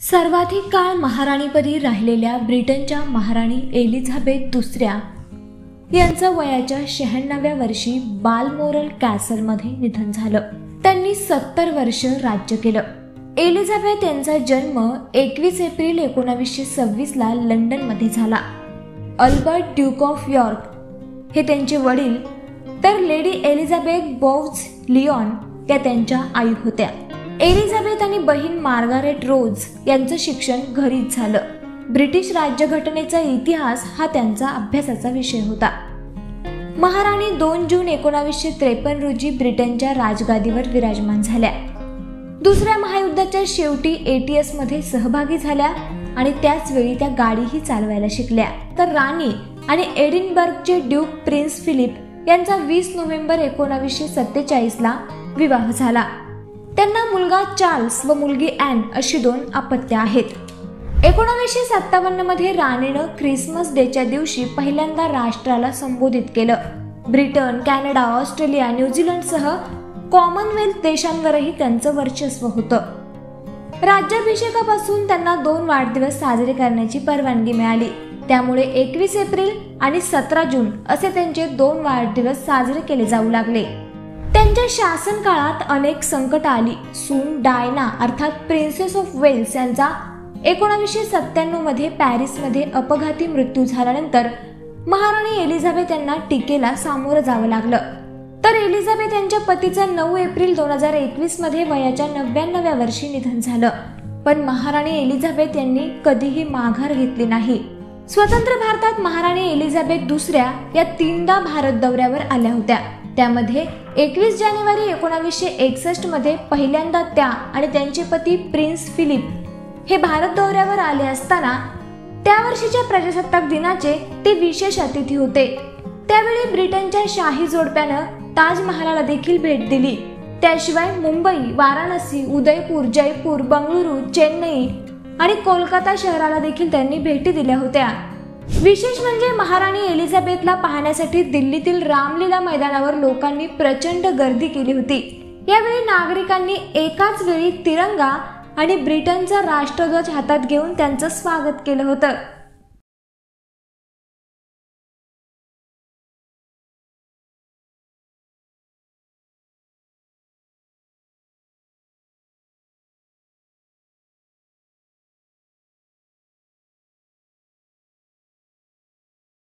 सर्वाधिक काळ महाराणीपदी राहिलेल्या ब्रिटनच्या महाराणी एलिझाबेथ दुसऱ्या यांचं वयाच्या 96व्या वर्षी बालमोरल कॅसलमध्ये निधन झालं. त्यांनी 70 वर्ष राज्य केलं. एलिझाबेथ यांचा जन्म 21 एप्रिल 1926 ला लंडनमध्ये झाला. अल्बर्ट ड्यूक ऑफ यॉर्क हे त्यांचे वडील, तर लेडी एलिझाबेथ बोव्हज लिओन या त्यांच्या आई होत्या. एलिझाबेथ आणि बहीण मार्गारेट रोज यांचं शिक्षण घरीच झालं. ब्रिटिश राज्यघटनेचा इतिहास हा त्यांचा अभ्यासाचा विषय होता. महाराणी 2 जून 1953 रोजी ब्रिटनच्या राजगादीवर विराजमान झाल्या. दुसऱ्या महायुद्धाच्या शेवटी ATS मध्ये सहभागी झाल्या आणि त्याच वेळी त्या गाडीही चालवायला शिकल्या. तर राणी आणि एडिनबर्गचे ड्यूक प्रिन्स फिलिप यांचा 20 नोव्हेंबर 1947 ला विवाह झाला. त्यांना मुलगा चार्ल्स व मुलगी ॲन अशी 2 अपत्ये आहेत. 1957 मध्ये राणीनं ख्रिसमस डेच्या दिवशी पहिल्यांदा राष्ट्राला संबोधित केलं. ब्रिटन, कॅनडा, ऑस्ट्रेलिया, न्यूझीलंडसह कॉमनवेल्थ देशांवरही त्यांचं वर्चस्व होतं. राज्याभिषेकापासून त्यांना 2 वाढदिवस साजरे करण्याची परवानगी मिळाली. त्यामुळे 21 एप्रिल आणि 17 जून असे त्यांचे 2 वाढदिवस साजरे केले जाऊ लागले. त्यांच्या शासन काळात अनेक संकट आली. सून डायना अर्थात प्रिन्सेस ऑफ वेल्स यांचा 1997 मध्ये पॅरिसमध्ये अपघाती मृत्यू झाल्यानंतर महाराणी एलिझाबेथ यांना टीकेला सामोरं जावं लागलं. तर एलिझाबेथ यांच्या पतीचं 9 एप्रिल 2021 मध्ये वयाच्या 99व्या वर्षी निधन झालं. पण महाराणी एलिझाबेथ यांनी कधीही माघार घेतली नाही. स्वतंत्र भारतात महाराणी एलिझाबेथ दुसऱ्या या 3दा भारत दौऱ्यावर आल्या होत्या. त्यामध्ये 21 जानेवारी 1961 मध्ये पहिल्यांदा त्या आणि त्यांचे पती प्रिन्स फिलिप हे भारत दौऱ्यावर आले असताना त्या वर्षीच्या प्रजासत्ताक दिनाचे ते विशेष अतिथी होते. त्यावेळी ब्रिटनच्या शाही जोडप्यानं ताजमहालाला देखील भेट दिली. त्याशिवाय मुंबई, वाराणसी, उदयपूर, जयपूर, बंगळुरू, चेन्नई आणि कोलकाता शहराला देखील त्यांनी भेटी दिल्या होत्या. विशेष म्हणजे महाराणी एलिझाबेथला पाहण्यासाठी दिल्लीतील रामलीला मैदानावर लोकांनी प्रचंड गर्दी केली होती. यावेळी नागरिकांनी एकाच वेळी तिरंगा आणि ब्रिटनचा राष्ट्रध्वज हातात घेऊन त्यांचं स्वागत केलं होतं.